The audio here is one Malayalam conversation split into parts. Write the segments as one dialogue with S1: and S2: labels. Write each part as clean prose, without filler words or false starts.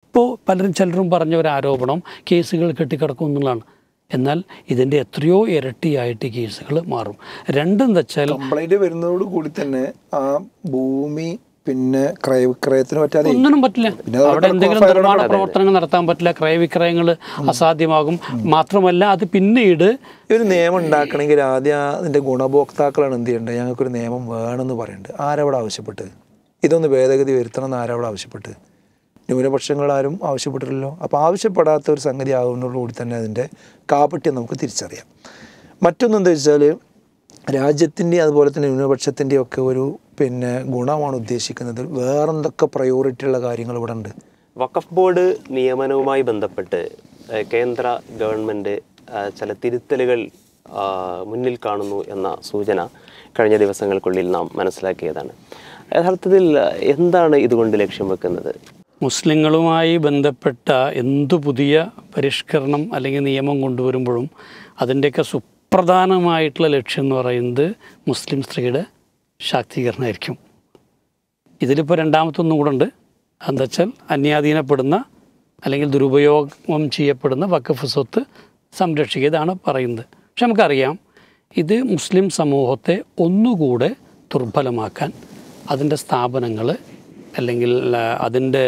S1: ഇപ്പോൾ ചിലരും പറഞ്ഞ ഒരു ആരോപണം കേസുകൾ കെട്ടിക്കിടക്കും എന്നുള്ളതാണ്. എന്നാൽ ഇതിൻ്റെ എത്രയോ ഇരട്ടിയായിട്ട് കേസുകൾ മാറും. രണ്ടെന്ന് വെച്ചാൽ
S2: കംപ്ലൈൻറ്റ് വരുന്നതോട് കൂടി തന്നെ ആ ഭൂമി പിന്നെ ക്രയവിക്രയത്തിന് പറ്റാതെ
S1: ഒന്നിനും പറ്റില്ല. അവിടെ എന്തെങ്കിലും നിർമ്മാണ പ്രവർത്തനങ്ങൾ നടത്താൻ പറ്റില്ല, ക്രയവിക്രയങ്ങൾ അസാധ്യമാകും. മാത്രമല്ല അത് പിന്നീട്
S2: ഒരു നിയമം ഉണ്ടാക്കണമെങ്കിൽ ആദ്യം അതിൻ്റെ ഗുണഭോക്താക്കളാണ് എന്ത് ചെയ്യേണ്ടത്, ഞങ്ങൾക്കൊരു നിയമം വേണമെന്ന് പറയുന്നുണ്ട്. ആരവിടെ ആവശ്യപ്പെട്ട് ഇതൊന്ന് ഭേദഗതി വരുത്തണം എന്ന് ആരവിടെ ആവശ്യപ്പെട്ട്? ന്യൂനപക്ഷങ്ങളാരും ആവശ്യപ്പെട്ടില്ലല്ലോ. അപ്പോൾ ആവശ്യപ്പെടാത്ത ഒരു സംഗതി ആകുന്നതോടുകൂടി തന്നെ അതിൻ്റെ കാപട്യം നമുക്ക് തിരിച്ചറിയാം. മറ്റൊന്നെന്താ വെച്ചാൽ രാജ്യത്തിൻ്റെ അതുപോലെ തന്നെ ന്യൂനപക്ഷത്തിൻ്റെയും ഒക്കെ ഒരു ഗുണമാണ് ഉദ്ദേശിക്കുന്നത്. വേറെന്തൊക്കെ പ്രയോറിറ്റി ഉള്ള കാര്യങ്ങൾ ഇവിടെ ഉണ്ട്.
S3: വഖഫ് ബോർഡ് നിയമനവുമായി ബന്ധപ്പെട്ട് കേന്ദ്ര ഗവൺമെൻറ് ചില തിരുത്തലുകൾ മുന്നിൽ കാണുന്നു എന്ന സൂചന കഴിഞ്ഞ ദിവസങ്ങൾക്കുള്ളിൽ നാം മനസ്സിലാക്കിയതാണ്. യഥാർത്ഥത്തിൽ എന്താണ് ഇതുകൊണ്ട് ലക്ഷ്യം വെക്കുന്നത്?
S1: മുസ്ലിങ്ങളുമായി ബന്ധപ്പെട്ട എന്തു പുതിയ പരിഷ്കരണം അല്ലെങ്കിൽ നിയമം കൊണ്ടുവരുമ്പോഴും അതിൻ്റെയൊക്കെ സുപ്രധാനമായിട്ടുള്ള ലക്ഷ്യം എന്ന് പറയുന്നത് മുസ്ലിം സ്ത്രീയുടെ ശാക്തീകരണമായിരിക്കും. ഇതിലിപ്പോൾ രണ്ടാമത്തൊന്നും കൂടെ ഉണ്ട്. എന്താ വെച്ചാൽ അന്യാധീനപ്പെടുന്ന അല്ലെങ്കിൽ ദുരുപയോഗം ചെയ്യപ്പെടുന്ന വഖഫ് സ്വത്ത് സംരക്ഷിക്കുക, ഇതാണ് പറയുന്നത്. പക്ഷെ നമുക്കറിയാം ഇത് മുസ്ലിം സമൂഹത്തെ ഒന്നുകൂടെ ദുർബലമാക്കാൻ അതിൻ്റെ സ്ഥാപനങ്ങൾ അല്ലെങ്കിൽ അതിൻ്റെ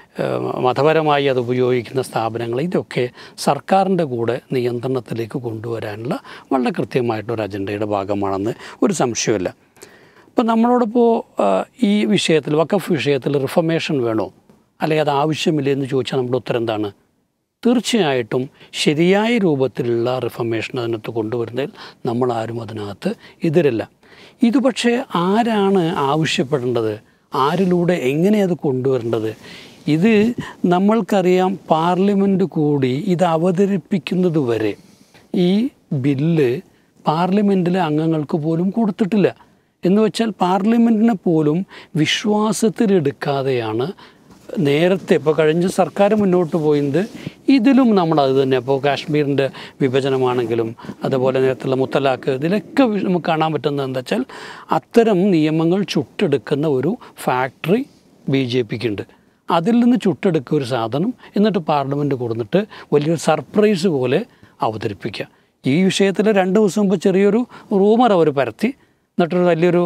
S1: മതപരമായി അത് ഉപയോഗിക്കുന്ന സ്ഥാപനങ്ങൾ ഇതൊക്കെ സർക്കാരിൻ്റെ കൂടെ നിയന്ത്രണത്തിലേക്ക് കൊണ്ടുവരാനുള്ള വളരെ കൃത്യമായിട്ടൊരു അജണ്ടയുടെ ഭാഗമാണെന്ന് ഒരു സംശയമില്ല. ഇപ്പോൾ നമ്മളോടിപ്പോൾ ഈ വിഷയത്തിൽ വഖഫ് വിഷയത്തിൽ റിഫർമേഷൻ വേണോ അല്ലെങ്കിൽ അത് ആവശ്യമില്ല എന്ന് ചോദിച്ചാൽ നമ്മുടെ ഉത്തരം എന്താണ്? തീർച്ചയായിട്ടും ശരിയായ രൂപത്തിലുള്ള റിഫർമേഷൻ അതിനകത്ത് കൊണ്ടുവരുന്നതിൽ നമ്മളാരും അതിനകത്ത് എതിരല്ല. ഇത് പക്ഷേ ആരാണ് ആവശ്യപ്പെടേണ്ടത്, ആരിലൂടെ എങ്ങനെ അത് കൊണ്ടുവരേണ്ടത്? ഇത് നമ്മൾക്കറിയാം, പാർലമെൻറ്റ് കൂടി ഇത് അവതരിപ്പിക്കുന്നത് വരെ ഈ ബില്ല് പാർലമെൻറ്റിലെ അംഗങ്ങൾക്ക് പോലും കൊടുത്തിട്ടില്ല. എന്ന് വെച്ചാൽ പാർലമെൻറ്റിനെ പോലും വിശ്വാസത്തിലെടുക്കാതെയാണ് നേരത്തെ ഇപ്പോൾ കഴിഞ്ഞ സർക്കാർ മുന്നോട്ട് പോയത്. ഇതിലും നമ്മളത് തന്നെ ഇപ്പോൾ കാശ്മീരിൻ്റെ വിഭജനമാണെങ്കിലും അതുപോലെ നേരത്തുള്ള മുത്തലാഖ്, ഇതിലൊക്കെ നമുക്ക് കാണാൻ പറ്റുന്നത് എന്താ വെച്ചാൽ അത്തരം നിയമങ്ങൾ ചുട്ടെടുക്കുന്ന ഒരു ഫാക്ടറി BJPക്ക് ഉണ്ട്. അതിൽ നിന്ന് ചുട്ടെടുക്കുക ഒരു സാധനം എന്നിട്ട് പാർലമെൻറ്റ് കൊടുത്തിട്ട് വലിയൊരു സർപ്രൈസ് പോലെ അവതരിപ്പിക്കുക. ഈ വിഷയത്തിൽ 2 ദിവസം മുമ്പ് ചെറിയൊരു റൂമർ അവർ പരത്തി, എന്നിട്ടൊരു വലിയൊരു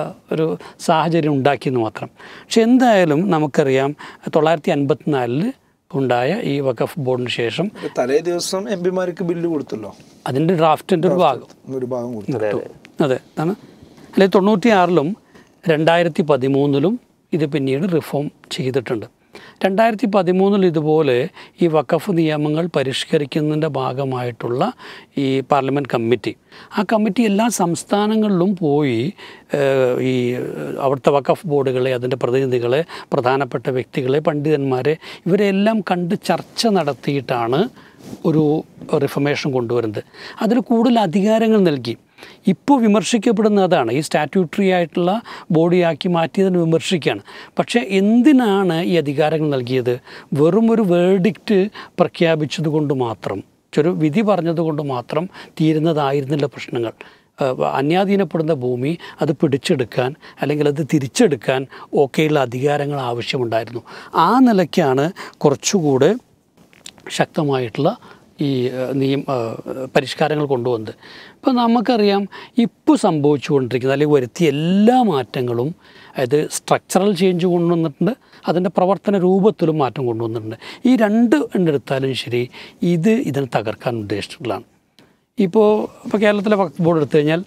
S1: സാഹചര്യം ഉണ്ടാക്കിയെന്ന് മാത്രം. പക്ഷെ എന്തായാലും നമുക്കറിയാം 1954 ഉണ്ടായ ഈ വഖഫ് ബോർഡിന് ശേഷം
S2: തലേ ദിവസം MP-മാർക്ക് ബില്ല് കൊടുത്തല്ലോ,
S1: അതിൻ്റെ ഡ്രാഫ്റ്റിൻ്റെ ഒരു ഭാഗം കൊടുത്തു. അതെ അതാണ്. അല്ലെങ്കിൽ 96-ലും 2013-ലും ഇത് പിന്നീട് റിഫോം ചെയ്തിട്ടുണ്ട്. 2013-ൽ ഇതുപോലെ ഈ വഖഫ് നിയമങ്ങൾ പരിഷ്കരിക്കുന്നതിൻ്റെ ഭാഗമായിട്ടുള്ള ഈ പാർലമെൻറ്റ് കമ്മിറ്റി, ആ കമ്മിറ്റി എല്ലാ സംസ്ഥാനങ്ങളിലും പോയി ഈ അവിടുത്തെ വഖഫ് ബോർഡുകളെ, അതിൻ്റെ പ്രതിനിധികളെ, പ്രധാനപ്പെട്ട വ്യക്തികളെ, പണ്ഡിതന്മാരെ ഇവരെല്ലാം കണ്ട് ചർച്ച നടത്തിയിട്ടാണ് ഒരു റിഫർമേഷൻ കൊണ്ടുവരുന്നത്. അതിന് കൂടുതൽ അധികാരങ്ങൾ നൽകി. ഇപ്പോൾ വിമർശിക്കപ്പെടുന്ന അതാണ്, ഈ സ്റ്റാറ്റ്യൂട്ടറി ആയിട്ടുള്ള ബോഡിയാക്കി മാറ്റിയതിന് വിമർശിക്കുകയാണ്. പക്ഷേ എന്തിനാണ് ഈ അധികാരങ്ങൾ നൽകിയത്? വെറും ഒരു വേർഡിക്റ്റ് പ്രഖ്യാപിച്ചതുകൊണ്ട് മാത്രം, ഒരു വിധി പറഞ്ഞതുകൊണ്ട് മാത്രം തീരുന്നതായിരുന്നില്ല പ്രശ്നങ്ങൾ. അന്യാധീനപ്പെടുന്ന ഭൂമി അത് പിടിച്ചെടുക്കാൻ അല്ലെങ്കിൽ അത് തിരിച്ചെടുക്കാൻ ഒക്കെയുള്ള അധികാരങ്ങൾ ആവശ്യമുണ്ടായിരുന്നു. ആ നിലയ്ക്കാണ് കുറച്ചുകൂടെ ശക്തമായിട്ടുള്ള ഈ പരിഷ്കാരങ്ങൾ കൊണ്ടുവന്നത്. ഇപ്പോൾ നമുക്കറിയാം ഇപ്പോൾ സംഭവിച്ചുകൊണ്ടിരിക്കുന്നത് അല്ലെങ്കിൽ വരുത്തിയ എല്ലാ മാറ്റങ്ങളും, അതായത് സ്ട്രക്ചറൽ ചേഞ്ച് കൊണ്ടുവന്നിട്ടുണ്ട്, അതിൻ്റെ പ്രവർത്തന രൂപത്തിലും മാറ്റം കൊണ്ടുവന്നിട്ടുണ്ട്. ഈ 2 എടുത്താലും ശരി, ഇതിനെ തകർക്കാൻ ഉദ്ദേശിച്ചിട്ടുള്ളതാണ്. ഇപ്പോൾ കേരളത്തിലെ വഖഫ് ബോർഡ് എടുത്തു കഴിഞ്ഞാൽ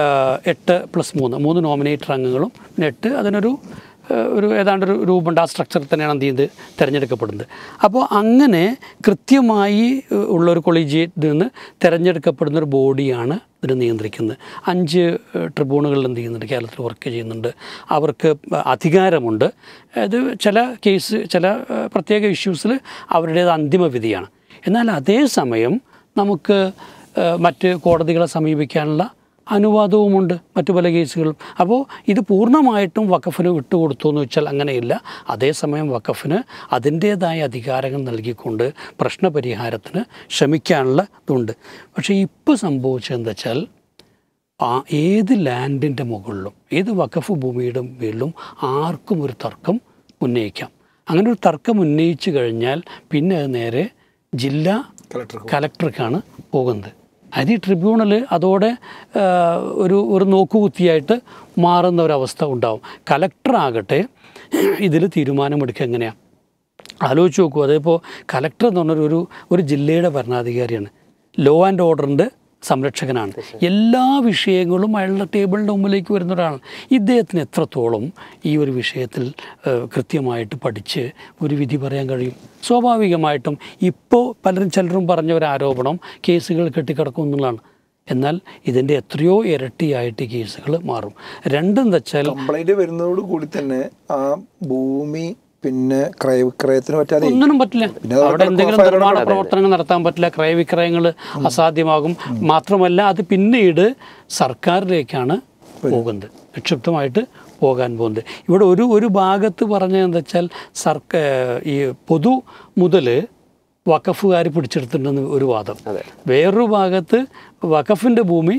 S1: 8+3 നോമിനേറ്റർ അംഗങ്ങളും പിന്നെ 8 അതിനൊരു ഏതാണ്ടൊരു രൂപമുണ്ട്. ആ സ്ട്രക്ചറിൽ തന്നെയാണ് എന്ത് ചെയ്യുന്നത് തിരഞ്ഞെടുക്കപ്പെടുന്നത്. അപ്പോൾ അങ്ങനെ കൃത്യമായി ഉള്ളൊരു കൊളീജിയത്തിൽ നിന്ന് തിരഞ്ഞെടുക്കപ്പെടുന്നൊരു ബോഡിയാണ് ഇതിനെ നിയന്ത്രിക്കുന്നത്. 5 ട്രിബ്യൂണലുകളിൽ എന്ത് ചെയ്യുന്നുണ്ട്, കേരളത്തിൽ വർക്ക് ചെയ്യുന്നുണ്ട്. അവർക്ക് അധികാരമുണ്ട്. അത് ചില പ്രത്യേക ഇഷ്യൂസിൽ അവരുടേത് അന്തിമ വിധിയാണ്. എന്നാൽ അതേസമയം നമുക്ക് മറ്റ് കോടതികളെ സമീപിക്കാനുള്ള അനുവാദവുമുണ്ട് മറ്റു പല കേസുകളും. അപ്പോൾ ഇത് പൂർണ്ണമായിട്ടും വഖഫിന് വിട്ടുകൊടുത്തു എന്ന് വെച്ചാൽ അങ്ങനെയില്ല. അതേസമയം വഖഫിന് അതിൻ്റേതായ അധികാരങ്ങൾ നൽകിക്കൊണ്ട് പ്രശ്നപരിഹാരത്തിന് ശ്രമിക്കാനുള്ള ഇതുണ്ട്. പക്ഷേ ഇപ്പോൾ സംഭവിച്ചതെന്ന് വെച്ചാൽ ഏത് ലാൻഡിൻ്റെ മുകളിലും ഏത് വഖഫ് ഭൂമിയുടെ മുകളിലും ആർക്കും ഒരു തർക്കം ഉന്നയിക്കാം. അങ്ങനെ ഒരു തർക്കം ഉന്നയിച്ചു കഴിഞ്ഞാൽ പിന്നെ അത് നേരെ ജില്ലാ കലക്ടർക്കാണ് പോകുന്നത്. അത് ഈ ട്രിബ്യൂണൽ അതോടെ ഒരു നോക്കുകുത്തിയായിട്ട് മാറുന്ന ഒരവസ്ഥ ഉണ്ടാവും. കലക്ടറാകട്ടെ ഇതിൽ തീരുമാനമെടുക്കുക എങ്ങനെയാണ് ആലോചിച്ച് നോക്കൂ. അതേപോലെ കലക്ടർ എന്ന് പറഞ്ഞൊരു ഒരു ജില്ലയുടെ ഭരണാധികാരിയാണ്, ലോ ആൻഡ് ഓർഡറിൻ്റെ സംരക്ഷകനാണ്. എല്ലാ വിഷയങ്ങളും അയാളുടെ ടേബിളിൻ്റെ മുമ്പിലേക്ക് വരുന്ന ഒരാളാണ്. ഇദ്ദേഹത്തിന് എത്രത്തോളം ഈ ഒരു വിഷയത്തിൽ കൃത്യമായിട്ട് പഠിച്ച് ഒരു വിധി പറയാൻ കഴിയും? സ്വാഭാവികമായിട്ടും ഇപ്പോൾ ചിലരും പറഞ്ഞ ഒരു ആരോപണം കേസുകൾ കെട്ടിക്കിടക്കും എന്നുള്ളതാണ്. എന്നാൽ ഇതിൻ്റെ എത്രയോ ഇരട്ടിയായിട്ട് കേസുകൾ മാറും. രണ്ടും വെച്ചാൽ
S2: കംപ്ലൈൻറ്റ് വരുന്നതോട് കൂടി തന്നെ ആ ഭൂമി പിന്നെ ക്രയവിക്രയത്തിന് പറ്റാതെ
S1: ഒന്നിനും പറ്റില്ല. അവിടെ എന്തെങ്കിലും നിർമ്മാണ പ്രവർത്തനങ്ങൾ നടത്താൻ പറ്റില്ല, ക്രയവിക്രയങ്ങൾ അസാധ്യമാകും. മാത്രമല്ല അത് പിന്നീട് സർക്കാരിലേക്കാണ് പോകുന്നത്, നിക്ഷിപ്തമായിട്ട് പോകാൻ പോകുന്നത്. ഇവിടെ ഒരു ഭാഗത്ത് പറഞ്ഞതെന്ന് വെച്ചാൽ ഈ പൊതു മുതൽ വഖഫുകാർ പിടിച്ചെടുത്തിട്ടുണ്ടെന്ന് ഒരു വാദം, വേറൊരു ഭാഗത്ത് വഖഫിൻ്റെ ഭൂമി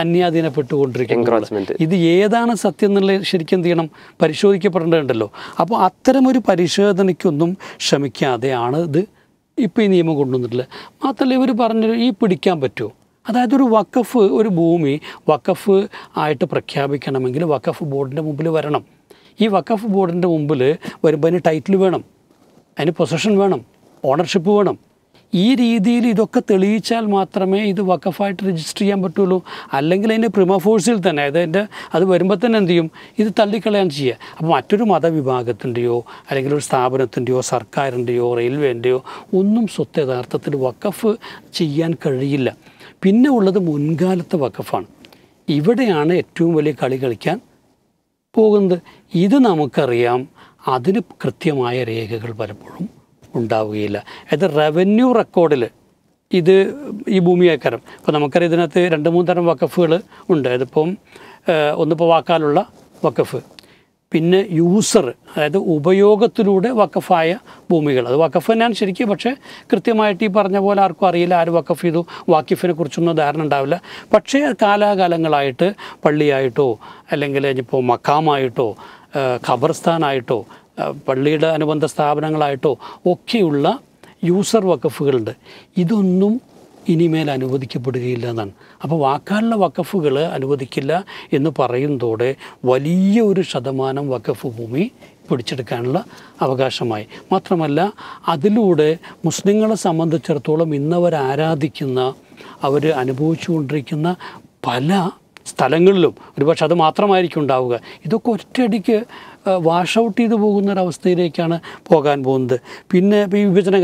S1: അന്യാധീനപ്പെട്ടുകൊണ്ടിരിക്കുന്നു. ഇത് ഏതാണ് സത്യം എന്നുള്ളത് ശരിക്കും എന്ത് ചെയ്യണം, പരിശോധിക്കപ്പെടേണ്ടതുണ്ടല്ലോ. അപ്പോൾ അത്തരമൊരു പരിശോധനയ്ക്കൊന്നും ശ്രമിക്കാതെയാണ് ഇത് ഇപ്പോൾ ഈ നിയമം കൊണ്ടുവന്നിട്ടുള്ളത്. മാത്രമല്ല ഇവർ പറഞ്ഞൊരു ഈ പിടിക്കാൻ പറ്റുമോ, അതായത് ഒരു വഖഫ് ഒരു ഭൂമി വഖഫ് ആയിട്ട് പ്രഖ്യാപിക്കണമെങ്കിൽ വഖഫ് ബോർഡിൻ്റെ മുമ്പിൽ വരണം. ഈ വഖഫ് ബോർഡിൻ്റെ മുമ്പിൽ വരുമ്പോൾ അതിന് ടൈറ്റിൽ വേണം, അതിന് പൊസഷൻ വേണം, ഓണർഷിപ്പ് വേണം. ഈ രീതിയിൽ ഇതൊക്കെ തെളിയിച്ചാൽ മാത്രമേ ഇത് വഖഫായിട്ട് രജിസ്റ്റർ ചെയ്യാൻ പറ്റുള്ളൂ. അല്ലെങ്കിൽ അതിൻ്റെ പ്രിമ ഫോഴ്സിൽ തന്നെ അത് വരുമ്പോൾ തന്നെ എന്ത് ചെയ്യും, ഇത് തള്ളിക്കളയാൻ ചെയ്യുക. അപ്പോൾ മറ്റൊരു മതവിഭാഗത്തിൻ്റെയോ അല്ലെങ്കിൽ ഒരു സ്ഥാപനത്തിൻ്റെയോ സർക്കാരിൻ്റെയോ റെയിൽവേൻ്റെയോ ഒന്നും സ്വത്ത് യഥാർത്ഥത്തിൽ വഖഫ് ചെയ്യാൻ കഴിയില്ല. പിന്നെ ഉള്ളത് മുൻകാലത്തെ വഖഫാണ്. ഇവിടെയാണ് ഏറ്റവും വലിയ കളി കളിക്കാൻ പോകുന്നത്. ഇത് നമുക്കറിയാം, അതിന് കൃത്യമായ രേഖകൾ പലപ്പോഴും ഉണ്ടാവുകയില്ല. അത് റവന്യൂ റെക്കോർഡിൽ ഇത് ഈ ഭൂമിയേക്കാരം ഇപ്പോൾ നമുക്കറിയാം ഇതിനകത്ത് 2-3 തരം വഖഫുകൾ ഉണ്ട്. അതിപ്പം ഒന്നിപ്പോൾ വാക്കാലുള്ള വഖഫ്, പിന്നെ യൂസർ, അതായത് ഉപയോഗത്തിലൂടെ വഖഫായ ഭൂമികൾ. അത് വഖഫ് തന്നെയാണ് ശരിക്കും, പക്ഷേ കൃത്യമായിട്ട് ഈ പറഞ്ഞ പോലെ ആർക്കും അറിയില്ല, ആര് വഖഫ് ചെയ്തു, വാക്കിഫിനെ കുറിച്ചൊന്നും ധാരണ ഉണ്ടാവില്ല. പക്ഷേ കാലാകാലങ്ങളായിട്ട് പള്ളിയായിട്ടോ അല്ലെങ്കിൽ ഇപ്പോൾ മക്കാമായിട്ടോ ഖബർസ്ഥാനായിട്ടോ പള്ളിയുടെ അനുബന്ധ സ്ഥാപനങ്ങളായിട്ടോ ഒക്കെയുള്ള യൂസർ വഖഫുകളുണ്ട്. ഇതൊന്നും ഇനിമേൽ അനുവദിക്കപ്പെടുകയില്ല എന്നാണ്. അപ്പോൾ വാക്കാലുള്ള വഖഫുകൾ അനുവദിക്കില്ല എന്ന് പറയുന്നതോടെ വലിയ ഒരു ശതമാനം വഖഫ് ഭൂമി പിടിച്ചെടുക്കാനുള്ള അവകാശമായി. മാത്രമല്ല അതിലൂടെ മുസ്ലിങ്ങളെ സംബന്ധിച്ചിടത്തോളം ഇന്നവർ ആരാധിക്കുന്ന, അവർ അനുഭവിച്ചുകൊണ്ടിരിക്കുന്ന പല സ്ഥലങ്ങളിലും ഒരുപക്ഷെ അത് മാത്രമായിരിക്കും ഉണ്ടാവുക. ഇതൊക്കെ ഒറ്റയടിക്ക് വാഷ് ഔട്ട് ചെയ്തു പോകുന്നൊരവസ്ഥയിലേക്കാണ് പോകാൻ പോകുന്നത്. പിന്നെ ഇപ്പോൾ ഈ വിഭജന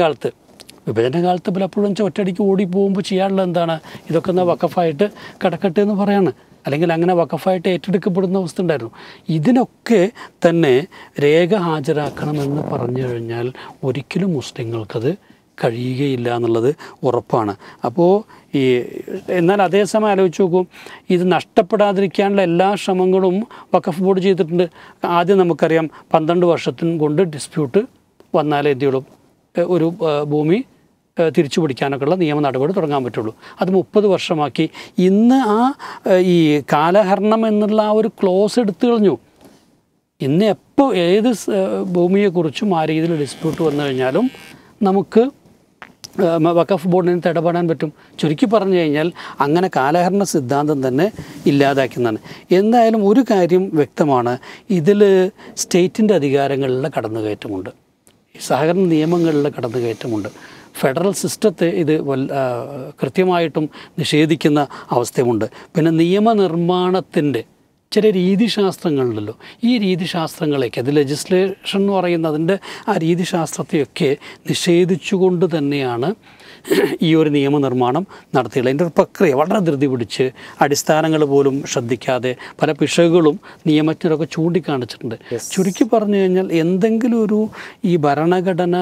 S1: കാലത്ത് പലപ്പോഴും ഒറ്റയടിക്ക് ഓടിപ്പോകുമ്പോൾ ചെയ്യാനുള്ള എന്താണ്, ഇതൊക്കെ എന്നാൽ വഖഫായിട്ട് കിടക്കട്ടെ എന്ന് പറയാണ്, അല്ലെങ്കിൽ അങ്ങനെ വഖഫായിട്ട് ഏറ്റെടുക്കപ്പെടുന്ന അവസ്ഥ ഉണ്ടായിരുന്നു. ഇതിനൊക്കെ തന്നെ രേഖ ഹാജരാക്കണമെന്ന് പറഞ്ഞു കഴിഞ്ഞാൽ ഒരിക്കലും മുസ്ലിങ്ങൾക്കത് കഴിയുകയില്ല എന്നുള്ളത് ഉറപ്പാണ്. അപ്പോൾ എന്നാൽ അതേസമയം ആലോചിച്ച് നോക്കും, ഇത് നഷ്ടപ്പെടാതിരിക്കാനുള്ള എല്ലാ ശ്രമങ്ങളും വഖഫ് ബോർഡ് ചെയ്തിട്ടുണ്ട്. ആദ്യം നമുക്കറിയാം 12 വർഷത്തിനും കൊണ്ട് ഡിസ്പ്യൂട്ട് വന്നാലേ എന്തുള്ളൂ ഒരു ഭൂമി തിരിച്ചു പിടിക്കാനൊക്കെയുള്ള നിയമ നടപടി തുടങ്ങാൻ പറ്റുള്ളൂ. അത് 30 വർഷമാക്കി. ഇന്ന് ഈ കാലഹരണം എന്നുള്ള ആ ഒരു ക്ലോസ് എടുത്തു കളഞ്ഞു. ഇന്ന് എപ്പോൾ ഏത് ഭൂമിയെക്കുറിച്ചും ആ രീതിയിൽ ഡിസ്പ്യൂട്ട് വന്നു കഴിഞ്ഞാലും നമുക്ക് വഖഫ് ബോർഡിന് ഇടപെടാൻ പറ്റും. ചുരുക്കി പറഞ്ഞു കഴിഞ്ഞാൽ അങ്ങനെ കാലഹരണ സിദ്ധാന്തം തന്നെ ഇല്ലാതാക്കുന്നതാണ്. എന്തായാലും ഒരു കാര്യം വ്യക്തമാണ്, ഇതിൽ സ്റ്റേറ്റിൻ്റെ അധികാരങ്ങളിലെ കടന്നുകയറ്റമുണ്ട്, സഹകരണ നിയമങ്ങളിലെ കടന്നുകയറ്റമുണ്ട്. ഫെഡറൽ സിസ്റ്റത്തെ ഇത് കൃത്യമായിട്ടും നിഷേധിക്കുന്ന അവസ്ഥയുമുണ്ട്. പിന്നെ നിയമനിർമ്മാണത്തിൻ്റെ ചില രീതിശാസ്ത്രങ്ങളുണ്ടല്ലോ, ഈ രീതിശാസ്ത്രങ്ങളെയൊക്കെ, അത് ലെജിസ്ലേഷൻ എന്ന് പറയുന്നതിൻ്റെ ആ രീതിശാസ്ത്രത്തെയൊക്കെ നിഷേധിച്ചുകൊണ്ട് തന്നെയാണ് ഈ ഒരു നിയമനിർമ്മാണം നടത്തിയുള്ളത്. അതിൻ്റെ ഒരു പ്രക്രിയ വളരെ ധൃതി പിടിച്ച് അടിസ്ഥാനങ്ങൾ പോലും ശ്രദ്ധിക്കാതെ പല പിശകുകളും നിയമജ്ഞരൊക്കെ ചൂണ്ടിക്കാണിച്ചിട്ടുണ്ട്. ചുരുക്കി പറഞ്ഞു കഴിഞ്ഞാൽ എന്തെങ്കിലും ഈ ഭരണഘടന